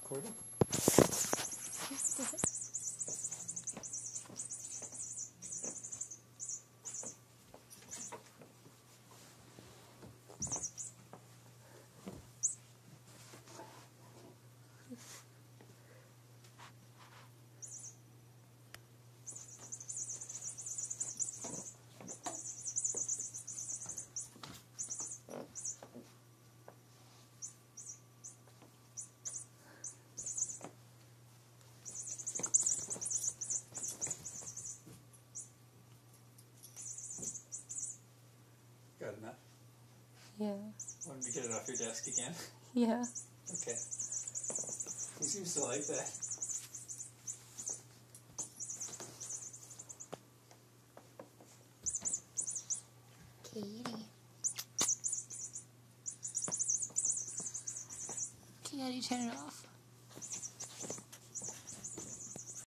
recording? Got enough? Yeah. Want me to get it off your desk again? Yeah. Okay. He seems to like that. Katie. Okay, how do you turn it off?